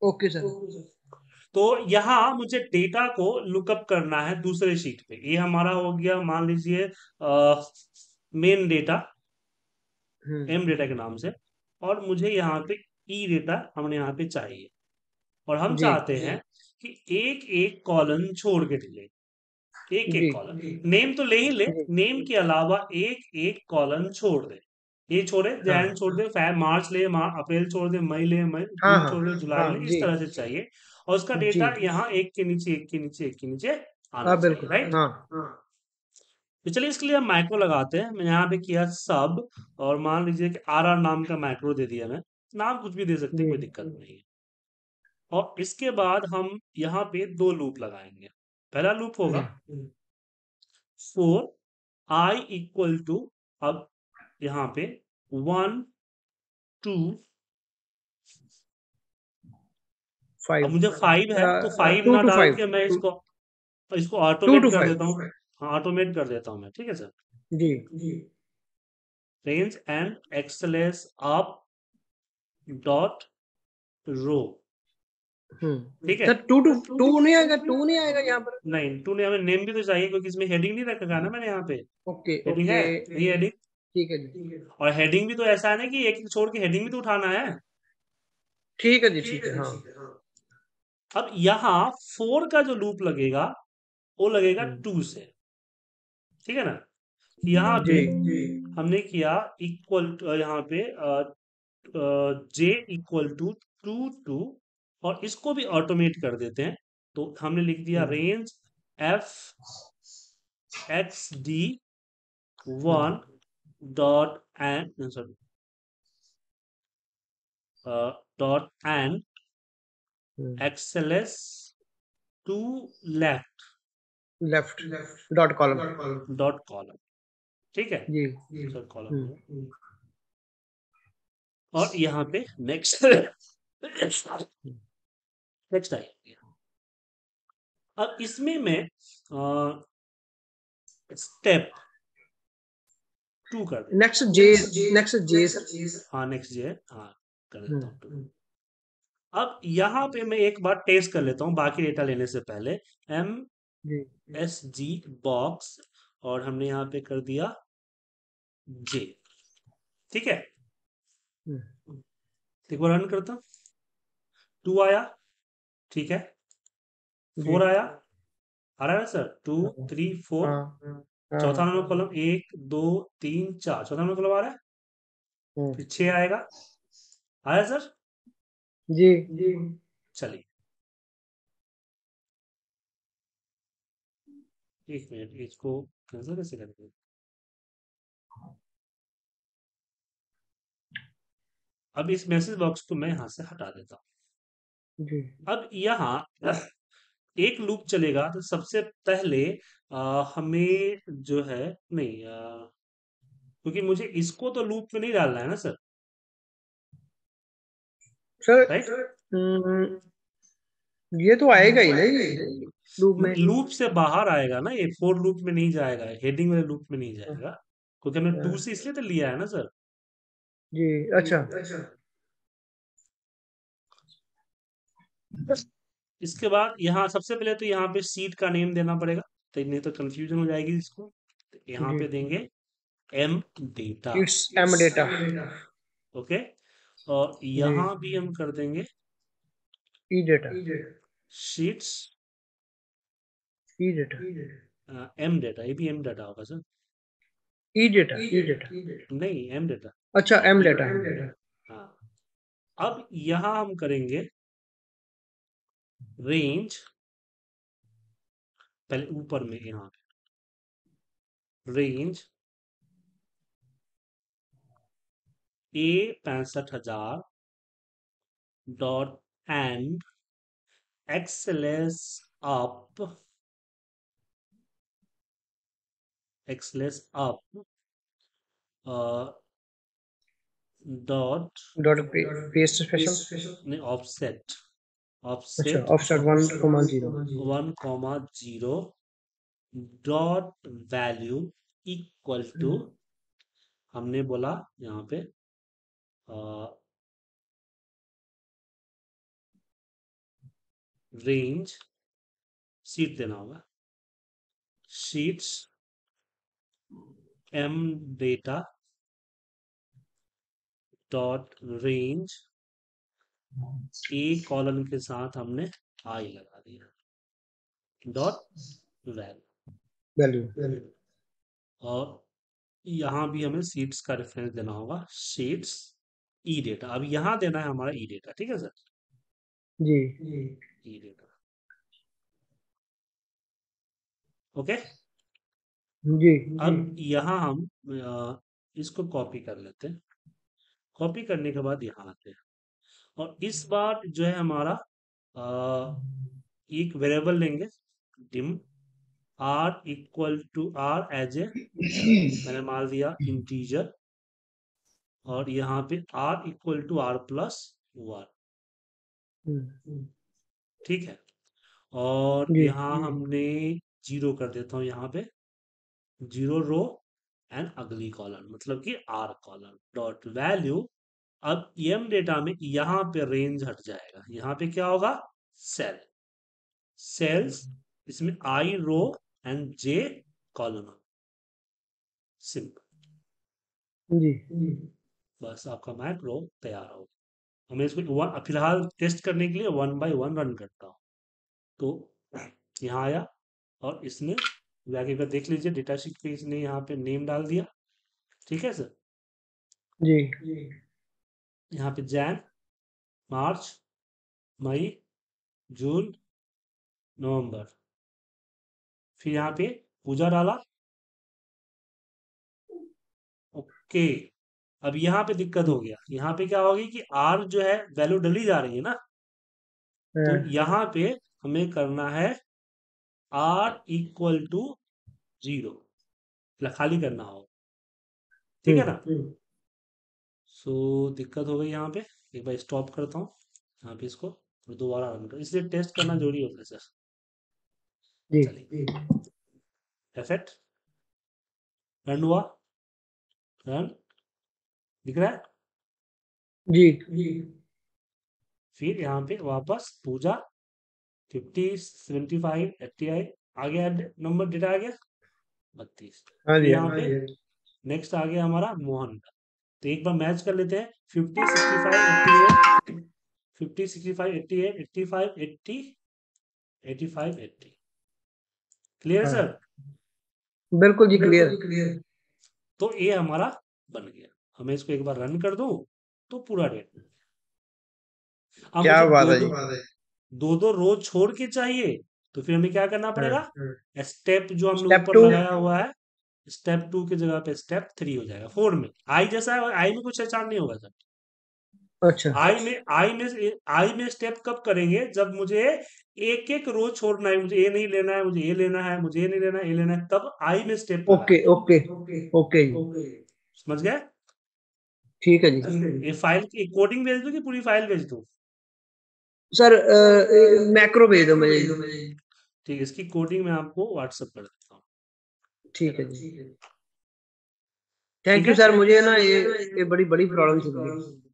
Okay sir. तो यहाँ मुझे डेटा को लुकअप करना है दूसरे शीट पे। ये हमारा हो गया, मान लीजिए main data, hmm. M data के नाम से। और मुझे यहाँ पे ई डेटा हमने यहाँ पे चाहिए। और हम जी चाहते हैं कि एक एक कॉलम छोड़ के ले, एक जी एक कॉलम। नेम तो ले ही ले, जी। नेम के अलावा एक एक कॉलम छोड़ दे। ये छोड़े, जैन हाँ छोड़ दे, मार्च ले, अप्रैल छोड़ दे, मई ले, मई, हाँ जून हाँ छोड़ दे, जुलाई हाँ। ले, इस जी तरह से चाहिए। और उसका जी। डेटा यहाँ एक के नीचे एक के नीचे एक के नीचे आना हाँ चाहिए, बिल्कुल राइट। हाँ। तो चलिए इसके लिए हम माइक्रो लगाते हैं। मैंने यहाँ पे किया सब, और मान लीजिए कि आर आर नाम का माइक्रो दे दिया। मैं नाम कुछ भी दे सकते हैं, जी कोई दिक्कत नहीं है। और इसके बाद हम यहाँ पे दो लूप लगाएंगे। पहला लूप होगा जी। फोर आई इक्वल टू, अब यहाँ पे वन टू, अब फाइव। मुझे फाइव है तो फाइव टू ना टू डाल फाइव। के मैं इसको टू ऑटोमेट टू कर फाइव। देता हूँ। हाँ, ऑटोमेट कर देता हूँ मैं, ठीक है सर। जी। Range end XLS up dot row, ठीक है। सर टू नहीं आएगा, टू नहीं आएगा यहाँ पर। नहीं, तूने हमें नेम भी तो चाहिए, क्योंकि इसमें हेडिंग नहीं रखा ना मैंने यहाँ पे। Okay heading okay. है, नहीं हेडिंग। ठीक है जी। और हेडिंग भी तो ऐसा है ना कि एक एक छोड़ के हेडिंग भी तो उठाना है। ठीक है जी, ठीक है हाँ। अब यहाँ फोर का जो लूप लगेगा वो लगेगा हम्म, टू से, ठीक है ना। यहाँ जी पे हमने किया इक्वल, यहाँ पे J equal to two two, और इसको भी ऑटोमेट कर देते हैं। तो हमने लिख दिया hmm, range F X D hmm, one dot end, sorry, dot end hmm. XLS to left left dot column. Dot column, ठीक है। जी। सर कॉलम हम्म, है। और यहाँ पे नेक्स्ट हम्म। Next I. अब इसमें मैं स्टेप टू कर देता next J. Next J sir. हूँ। हाँ, नेक्स्ट जे, हाँ, कर देता हम्म, हूँ टू। अब यहाँ पे मैं एक बार टेस्ट कर लेता हूँ बाकी डेटा लेने से पहले। M G. S G box, और हमने यहाँ पे कर दिया जे, ठीक है। हम्म, एक बार रन करता हूँ, टू आया, ठीक है। जी। फोर आया, आ रहा है सर, टू हाँ थ्री फोर। हाँ हाँ चौथा हाँ। नंबर कॉलम, एक दो तीन चार, चौथा नंबर कॉलम आ रहा है। हम्म, फिर छह आएगा, आया सर। जी। चलिए, एक मिनट, इसको कैंसिल कैसे करेंगे। अब इस मैसेज बॉक्स को मैं यहाँ से हटा देता जी हूँ। अब यहाँ एक लूप चलेगा, तो सबसे पहले हमें जो है, नहीं, क्योंकि मुझे इसको तो लूप में नहीं डालना है ना सर, सर। राइट। ये तो आएगा ही ना ये लूप में। लूप से बाहर आएगा ना ये, फोर लूप में नहीं जाएगा, हेडिंग वाले लूप में नहीं हाँ, जाएगा। क्योंकि हमने टू हाँ, से इसलिए तो लिया है ना सर। जी। अच्छा। इसके बाद यहाँ सबसे पहले तो यहाँ पे सीट का नेम देना पड़ेगा, तो नहीं तो कंफ्यूजन हो जाएगी इसको। तो यहाँ जी। पे देंगे M data, it's M data. Okay. और जी। यहाँ भी हम कर देंगे E data. Sheets E data. M data, ये भी एम डेटा होगा sir. E data. E data. नहीं, एम डेटा। अच्छा एम डेटा। हाँ। अब यहाँ हम करेंगे रेंज, पहले ऊपर में यहाँ range A 65,000 dot end XLS up, XLS up dot, dot paste special. नहीं, ऑफसेट, अच्छा offset offset 1,0। 1,0 dot value equal to, हमने बोला यहाँ पे रेंज शीट देना होगा, sheets m data dot range A colon के साथ हमने आई लगा दिया डॉट वैल्यू। वैल्यू, और यहाँ भी हमें शीट्स का रेफरेंस देना होगा, शीट्स ई डेटा। अब यहाँ देना है हमारा ई डेटा, ठीक है सर, जी ई डेटा, ओके। जी अब यहाँ हम इसको कॉपी कर लेते हैं, कॉपी करने के बाद यहाँ आते हैं, और इस बार जो है हमारा एक वेरिएबल लेंगे dim R equal to R as a, मैंने मान लिया इंटीजर, और यहाँ पे R equal to R plus one, ठीक है। और जी यहाँ हमने जीरो कर देता हूँ, यहाँ पे जीरो रो एंड अगली कॉलम, मतलब कि आर कॉलम डॉट वैल्यू। अब एम डेटा में यहाँ पे रेंज हट जाएगा, यहाँ पे क्या होगा, सेल, सेल्स, इसमें I row and J column, simple, जी बस आपका मैक्रो तैयार हो। हमें इसको फिलहाल टेस्ट करने के लिए 1 by 1 रन करता हूँ। तो यहाँ आया, और इसने जाके एक बार देख लीजिए डेटा शीट पे इसने यहाँ पे नेम डाल दिया, ठीक है सर। जी यहाँ पे जैन, मार्च, मई, जून, नवंबर, फिर यहाँ पे पूजा डाला, ओके। अब यहाँ पे दिक्कत हो गया, यहाँ पे क्या होगी कि आर जो है वैल्यू डली जा रही है ना, तो हाँ, यहाँ पे हमें करना है आर इक्वल टू जीरो, खाली करना होगा, ठीक है ना। सो दिक्कत हो गई यहाँ पे, एक बार स्टॉप करता हूँ यहाँ पे इसको, और दोबारा रन कर, इसलिए टेस्ट करना जरूरी होता है सर। जी चलिए, इफेक्ट रन हुआ, रन दिख रहा है, जी फिर यहाँ पे वापस पूजा 50 75 88 आ गया, नंबर डेटा आ गया 32, हाँ फिर जी हाँ यहाँ पे नेक्स्ट आ गया हमारा मोहन का। तो एक बार मैच कर लेते हैं, 50 65 88, 50 65 88 85 80 85 80, क्लियर हाँ सर। बिल्कुल जी क्लियर। तो ये हमारा बन गया, हमें इसको एक बार रन कर दूं तो पूरा डेट। अब क्या मुझे बात दो है दो जी। दो दो रो छोड़ के चाहिए, तो फिर हमें क्या करना हाँ पड़ेगा, स्टेप जो हमने स्टेप ऊपर टू। लगाया हुआ है, स्टेप 2 की जगह पे स्टेप 3 हो जाएगा, 4 में आई जैसा है, आई में कुछ एचआर नहीं होगा सर। अच्छा आई में स्टेप कब करेंगे, जब मुझे एक एक रो छोड़ना है, मुझे ये नहीं लेना है, मुझे ये लेना है, मुझे ये नहीं लेना है, ये लेना है, तब आई में स्टेप ओके लगाएंगे। ओके ओके जी समझ गए। ठीक है जी। ये फाइल की कोडिंग भेज दूं कि पूरी फाइल भेज दूं। सर मैक्रो भेज दो मुझे जी। ठीक है, इसकी कोडिंग मैं आपको व्हाट्सएप कर देता हूँ, ठीक है जी। ठीक थैंक यू है। सर, मुझे ना ये बड़ी बड़ी प्रॉब्लम चल रही है।